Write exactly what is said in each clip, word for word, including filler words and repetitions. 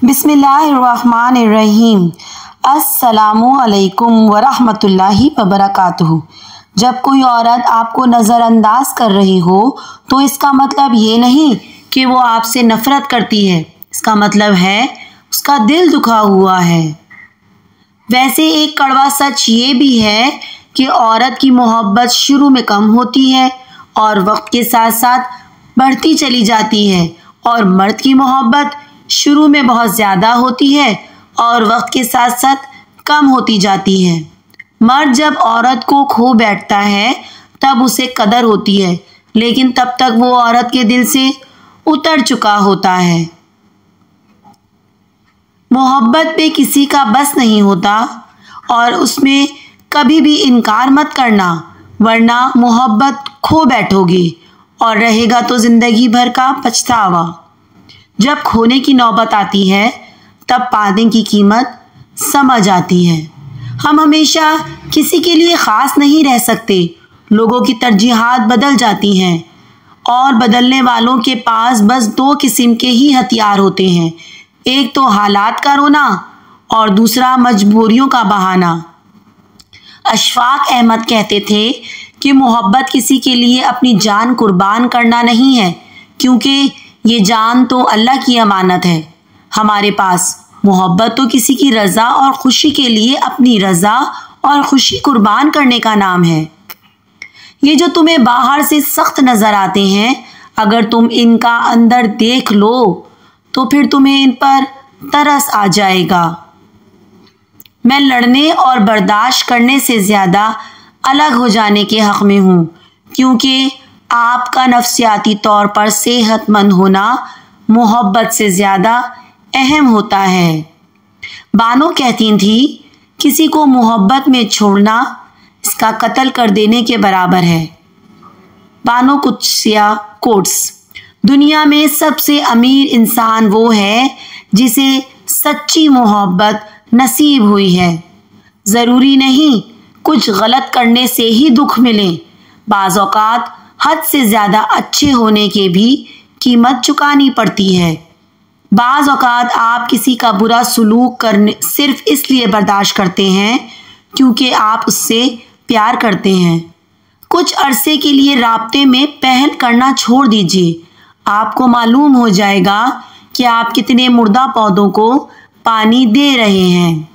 बिस्मिल्लाहिर्रहमानिर्रहीम। अस्सलामुअलैकुम वरहमतुल्लाहि वबरकातुहू। जब कोई औरत आपको नज़रअंदाज कर रही हो तो इसका मतलब ये नहीं कि वो आपसे नफ़रत करती है, इसका मतलब है उसका दिल दुखा हुआ है। वैसे एक कड़वा सच ये भी है कि औरत की मोहब्बत शुरू में कम होती है और वक्त के साथ साथ बढ़ती चली जाती है, और मर्द की मोहब्बत शुरू में बहुत ज़्यादा होती है और वक्त के साथ साथ कम होती जाती है। मर्द जब औरत को खो बैठता है तब उसे कदर होती है, लेकिन तब तक वो औरत के दिल से उतर चुका होता है। मोहब्बत पे किसी का बस नहीं होता और उसमें कभी भी इनकार मत करना, वरना मोहब्बत खो बैठोगे और रहेगा तो ज़िंदगी भर का पछतावा। जब खोने की नौबत आती है तब पाने की कीमत समझ आती है। हम हमेशा किसी के लिए ख़ास नहीं रह सकते, लोगों की तरजीहात बदल जाती हैं और बदलने वालों के पास बस दो किस्म के ही हथियार होते हैं, एक तो हालात का रोना और दूसरा मजबूरियों का बहाना। अशफाक अहमद कहते थे कि मोहब्बत किसी के लिए अपनी जान कुर्बान करना नहीं है, क्योंकि ये जान तो अल्लाह की अमानत है। हमारे पास मोहब्बत तो किसी की रज़ा और खुशी के लिए अपनी रज़ा और खुशी कुर्बान करने का नाम है। ये जो तुम्हें बाहर से सख्त नज़र आते हैं, अगर तुम इनका अंदर देख लो तो फिर तुम्हें इन पर तरस आ जाएगा। मैं लड़ने और बर्दाश्त करने से ज़्यादा अलग हो जाने के हक़ में हूँ, क्योंकि आपका नफ्सियाती तौर पर सेहतमंद होना मोहब्बत से ज़्यादा अहम होता है। बानो कहती थी, किसी को मोहब्बत में छोड़ना इसका कत्ल कर देने के बराबर है। बानो कुत्सिया कोट्स। दुनिया में सबसे अमीर इंसान वो है जिसे सच्ची मोहब्बत नसीब हुई है। ज़रूरी नहीं कुछ गलत करने से ही दुख मिले, बाज़ औक़ात हद से ज़्यादा अच्छे होने के भी कीमत चुकानी पड़ती है। बाज़ औक़ात आप किसी का बुरा सलूक करने सिर्फ इसलिए बर्दाश्त करते हैं क्योंकि आप उससे प्यार करते हैं। कुछ अरसे के लिए राब्ते में पहल करना छोड़ दीजिए, आपको मालूम हो जाएगा कि आप कितने मुर्दा पौधों को पानी दे रहे हैं।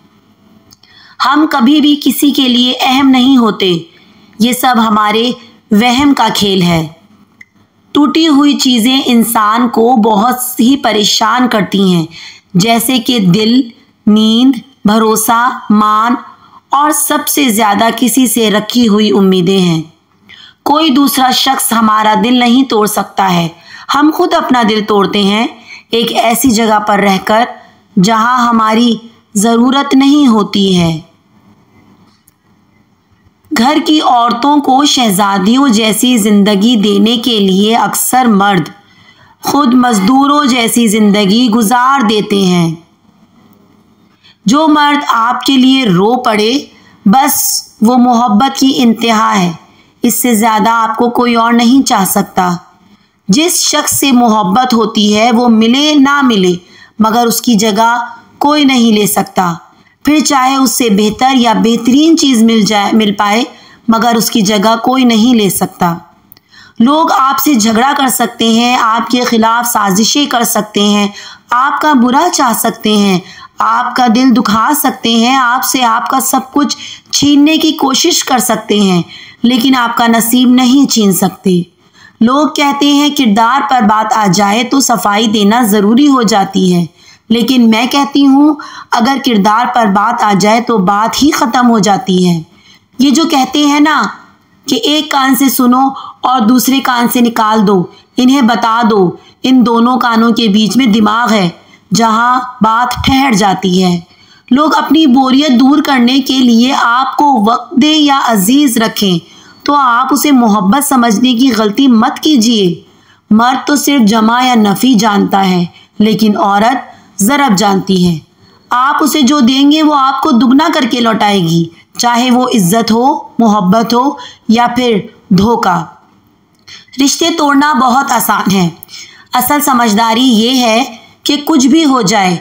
हम कभी भी किसी के लिए अहम नहीं होते, ये सब हमारे वहम का खेल है। टूटी हुई चीज़ें इंसान को बहुत ही परेशान करती हैं, जैसे कि दिल, नींद, भरोसा, मान और सबसे ज़्यादा किसी से रखी हुई उम्मीदें हैं। कोई दूसरा शख्स हमारा दिल नहीं तोड़ सकता है, हम खुद अपना दिल तोड़ते हैं, एक ऐसी जगह पर रहकर जहां हमारी ज़रूरत नहीं होती है। घर की औरतों को शहजादियों जैसी ज़िंदगी देने के लिए अक्सर मर्द खुद मज़दूरों जैसी ज़िंदगी गुजार देते हैं। जो मर्द आपके लिए रो पड़े, बस वो मोहब्बत की इंतहा है, इससे ज़्यादा आपको कोई और नहीं चाह सकता। जिस शख्स से मोहब्बत होती है वो मिले ना मिले, मगर उसकी जगह कोई नहीं ले सकता, फिर चाहे उससे बेहतर या बेहतरीन चीज़ मिल जाए मिल पाए, मगर उसकी जगह कोई नहीं ले सकता। लोग आपसे झगड़ा कर सकते हैं, आपके खिलाफ साजिशें कर सकते हैं, आपका बुरा चाह सकते हैं, आपका दिल दुखा सकते हैं, आपसे आपका सब कुछ छीनने की कोशिश कर सकते हैं, लेकिन आपका नसीब नहीं छीन सकते। लोग कहते हैं किरदार पर बात आ जाए तो सफाई देना ज़रूरी हो जाती है, लेकिन मैं कहती हूँ अगर किरदार पर बात आ जाए तो बात ही ख़त्म हो जाती है। ये जो कहते हैं ना कि एक कान से सुनो और दूसरे कान से निकाल दो, इन्हें बता दो इन दोनों कानों के बीच में दिमाग है जहाँ बात ठहर जाती है। लोग अपनी बोरियत दूर करने के लिए आपको वक्त दे या अजीज़ रखें तो आप उसे मोहब्बत समझने की गलती मत कीजिए। मर्द तो सिर्फ जमा या नफ़ी जानता है, लेकिन औरत ज़रब जानती है। आप उसे जो देंगे वो आपको दुगना करके लौटाएगी, चाहे वो इज्जत हो, मोहब्बत हो या फिर धोखा। रिश्ते तोड़ना बहुत आसान है, असल समझदारी ये है कि कुछ भी हो जाए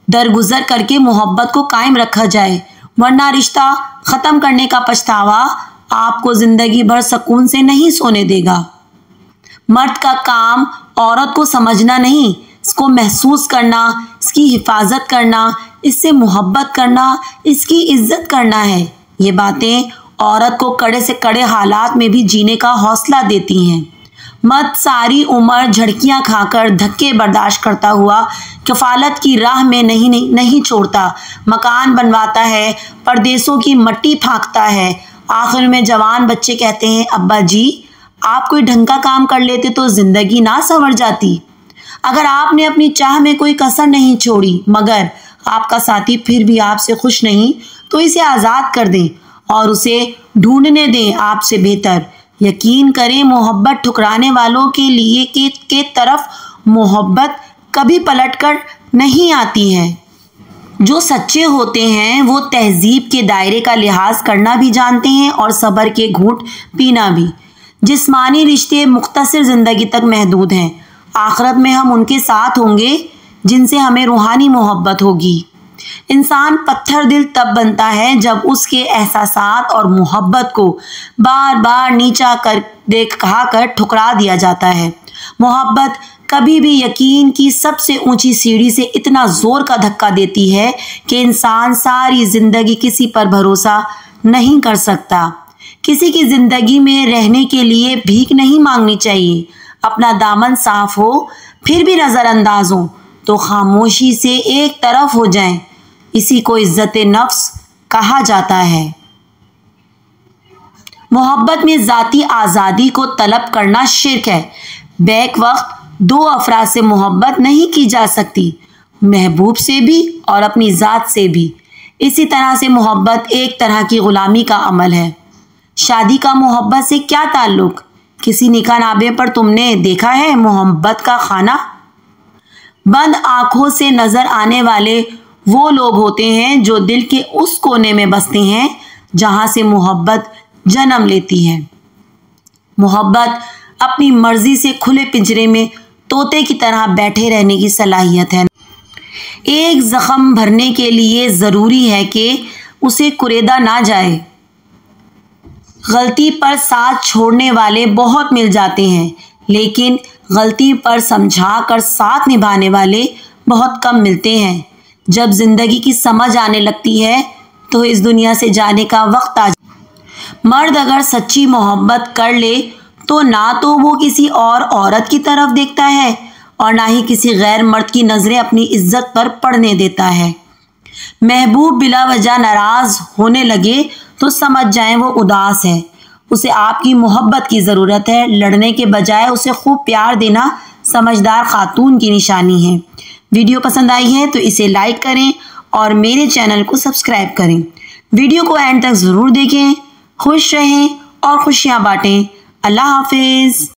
दरगुजर करके मोहब्बत को कायम रखा जाए, वरना रिश्ता ख़त्म करने का पछतावा आपको ज़िंदगी भर सुकून से नहीं सोने देगा। मर्द का काम औरत को समझना नहीं, इसको महसूस करना, इसकी हिफाजत करना, इससे मोहब्बत करना, इसकी इज्जत करना है। ये बातें औरत को कड़े से कड़े हालात में भी जीने का हौसला देती हैं। मर्द सारी उम्र झड़कियां खाकर धक्के बर्दाश्त करता हुआ कफालत की राह में नहीं नहीं, नहीं छोड़ता, मकान बनवाता है, परदेसों की मट्टी फाँकता है। आखिर में जवान बच्चे कहते हैं, अब्बा जी आप कोई ढंग का काम कर लेते तो ज़िंदगी ना संवर जाती। अगर आपने अपनी चाह में कोई कसर नहीं छोड़ी मगर आपका साथी फिर भी आपसे खुश नहीं, तो इसे आज़ाद कर दें और उसे ढूंढने दें आपसे बेहतर। यकीन करें, मोहब्बत ठुकराने वालों के लिए के, के तरफ मोहब्बत कभी पलटकर नहीं आती है। जो सच्चे होते हैं वो तहजीब के दायरे का लिहाज करना भी जानते हैं और सब्र के घूंट पीना भी। जिस्मानी रिश्ते मुख्तसर ज़िंदगी तक महदूद हैं, आखिरत में हम उनके साथ होंगे जिनसे हमें रूहानी मोहब्बत होगी। इंसान पत्थर दिल तब बनता है जब उसके एहसासात और मोहब्बत को बार बार नीचा कर देखा कर ठुकरा दिया जाता है। मोहब्बत कभी भी यकीन की सबसे ऊंची सीढ़ी से इतना जोर का धक्का देती है कि इंसान सारी ज़िंदगी किसी पर भरोसा नहीं कर सकता। किसी की ज़िंदगी में रहने के लिए भीख नहीं मांगनी चाहिए। अपना दामन साफ हो फिर भी नज़रअंदाज हो तो खामोशी से एक तरफ हो जाएं। इसी को इज्जत नफ्स कहा जाता है। मोहब्बत में ज़ाती आज़ादी को तलब करना शिर्क है। बैक वक्त दो अफराद से मोहब्बत नहीं की जा सकती, महबूब से भी और अपनी ज़ात से भी। इसी तरह से मोहब्बत एक तरह की ग़ुलामी का अमल है। शादी का मोहब्बत से क्या ताल्लुक़? किसी निकाहनामे पर तुमने देखा है मोहब्बत का खाना? बंद आँखों से नज़र आने वाले वो लोग होते हैं जो दिल के उस कोने में बसते हैं जहाँ से मोहब्बत जन्म लेती है। मोहब्बत अपनी मर्जी से खुले पिंजरे में तोते की तरह बैठे रहने की सलाहियत है। एक ज़ख्म भरने के लिए ज़रूरी है कि उसे कुरेदा ना जाए। गलती पर साथ छोड़ने वाले बहुत मिल जाते हैं, लेकिन गलती पर समझा कर साथ निभाने वाले बहुत कम मिलते हैं। जब ज़िंदगी की समझ आने लगती है तो इस दुनिया से जाने का वक्त आ जाए। मर्द अगर सच्ची मोहब्बत कर ले तो ना तो वो किसी और औरत की तरफ देखता है और ना ही किसी गैर मर्द की नज़रें अपनी इज्जत पर पड़ने देता है। महबूब बिला वजह नाराज़ होने लगे तो समझ जाएं वो उदास है, उसे आपकी मोहब्बत की ज़रूरत है। लड़ने के बजाय उसे खूब प्यार देना समझदार खातून की निशानी है। वीडियो पसंद आई है तो इसे लाइक करें और मेरे चैनल को सब्सक्राइब करें। वीडियो को एंड तक ज़रूर देखें। खुश रहें और खुशियाँ बांटें। अल्लाह हाफिज़।